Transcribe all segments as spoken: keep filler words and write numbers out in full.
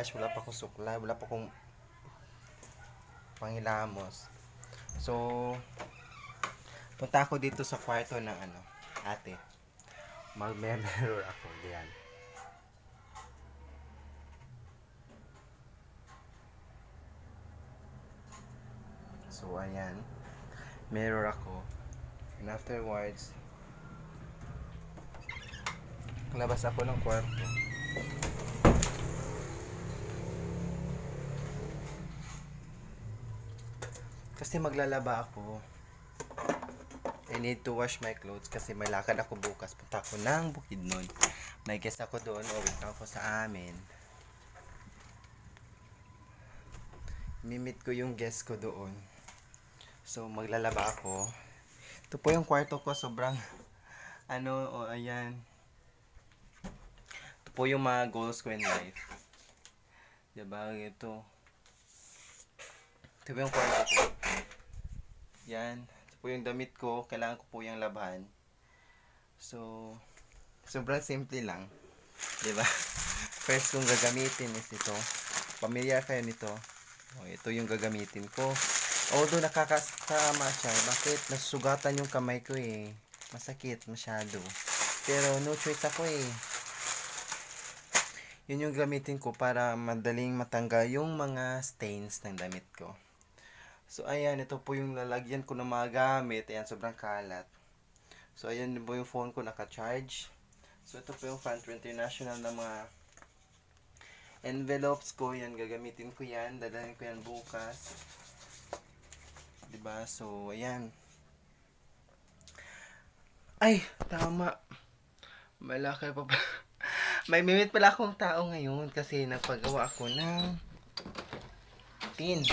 cash, wala pa akong suklay, wala pa akong pangilamos. So, punta ako dito sa kwarto ng ano, ate. Mag-mirror ako, diyan. So, ayan. Mirror ako. And afterwards, labas ako ng kwarto. Kasi maglalaba ako. I need to wash my clothes kasi may lakad ako bukas. Punta ako ng Bukidnon. May guest ako doon. O, wait ako sa amin. Mimit ko yung guest ko doon. So, maglalaba ako. Ito po yung kwarto ko. Sobrang, ano, o, ayan. Ito po yung mga goals ko in life. Diba? Ito. Ito po yung kwarto ko. Yan. Ito po yung damit ko. Kailangan ko po yung labahan. So, sobrang simple lang. Diba? First kong gagamitin is ito. Familiar kayo nito. O, ito yung gagamitin ko. Although nakakasama siya, bakit nasugatan yung kamay ko eh. Masakit masyado. Pero no choice ako eh. Yun yung gamitin ko para madaling matanggal yung mga stains ng damit ko. So ayan, ito po yung lalagyan ko ng mga gamit. Ayan, sobrang kalat. So ayan po yung phone ko naka-charge. So ito po yung Frontier International na mga envelopes ko. Yan, gagamitin ko yan. Dadalhin ko yan bukas. Diba? So ayan. Ay, tama. Malaki pa pa. May mimit pala akong tao ngayon kasi nagpagawa ako ng tin.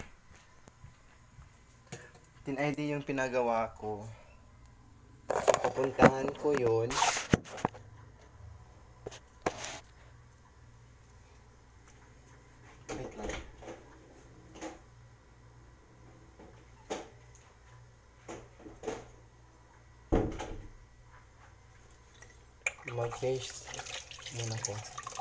Tin I D yung pinagawa ko. Pupuntahan ko yun. Wait lang. Mag-face muna ko.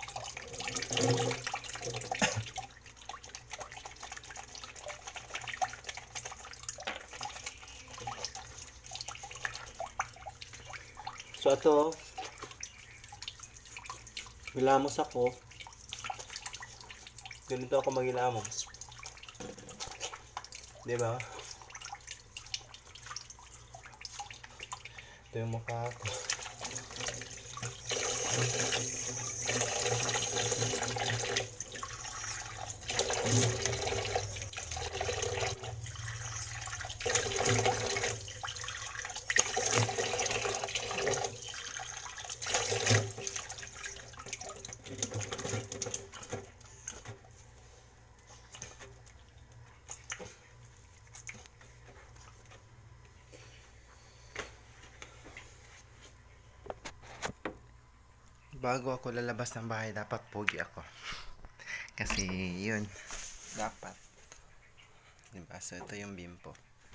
So ito, hilamos ako. Ganito ako maghilamos. Diba? Ito yung mukha ko. Bago ako lalabas ng bahay, dapat pogi ako. Kasi, yun. Dapat. Diba? So, ito yung bimpo.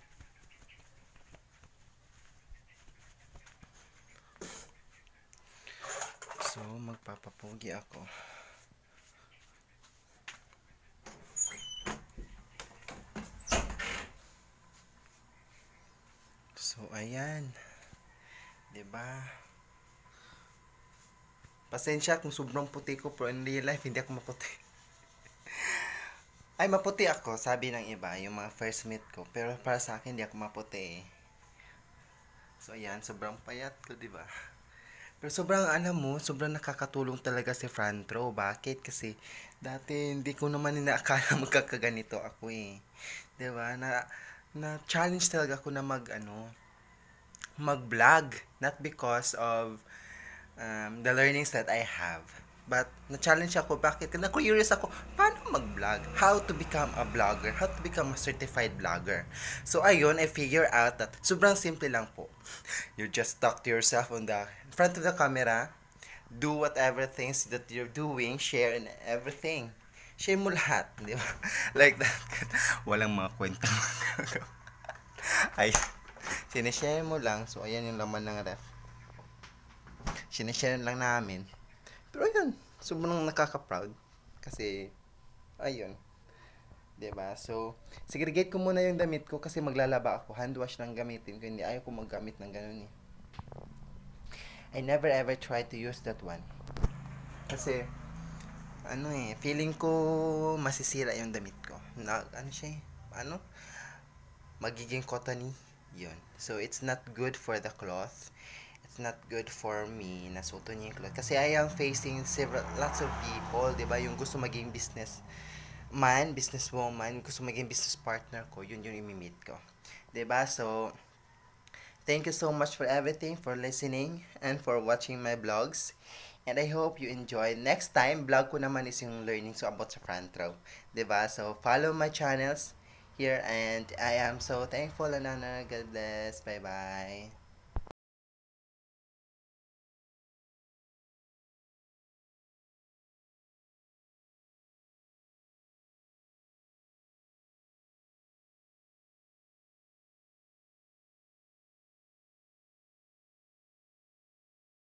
So, magpapapogi ako. So, ayan. Diba? Pasensya kung sobrang puti ko, pero in real life, hindi ako maputi. Ay, maputi ako, sabi ng iba, yung mga first meet ko. Pero para sa akin, hindi ako maputi eh. So, ayan, sobrang payat ko, diba? Pero sobrang, alam mo, sobrang nakakatulong talaga si Frantro. Bakit? Kasi, dati, hindi ko naman inaakala magkakaganito ako eh. Diba? Na, na challenge talaga ako na mag, ano, mag-vlog. Not because of um, the learnings that I have. But, na-challenge ako. Bakit? Na-curious ako, paano mag-vlog? How to become a vlogger? How to become a certified vlogger? So, ayun, I figure out that sobrang simple lang po. You just talk to yourself on the in front of the camera. Do whatever things that you're doing. Share and everything. Share mo lahat. Di ba? Like that. Walang mga kwenta. Ay, sinishare mo lang. So, ayan yung laman ng ref. Sinishare lang namin. Pero yun, sobrang nakaka-proud. Kasi, ayun. 'Di ba? So, segregate ko muna yung damit ko kasi maglalaba ako. Hand wash lang gamitin ko. Hindi ayaw ko maggamit ng ganun eh. I never ever tried to use that one. Kasi, ano eh, feeling ko masisira yung damit ko. Na, ano siya eh, ano? Magiging cottony. Yun. So, it's not good for the cloth. It's not good for me na suotin niya yung cloth. Kasi I am facing several, lots of people, di ba? Yung gusto maging business man, businesswoman, gusto maging business partner ko, yun yung imimit ko. 'Di ba? So, thank you so much for everything, for listening, and for watching my vlogs. And I hope you enjoy. Next time, vlog ko naman is yung learning so about sa front row. 'Di ba? So, follow my channels here and I am so thankful, Anana. God bless. Bye-bye.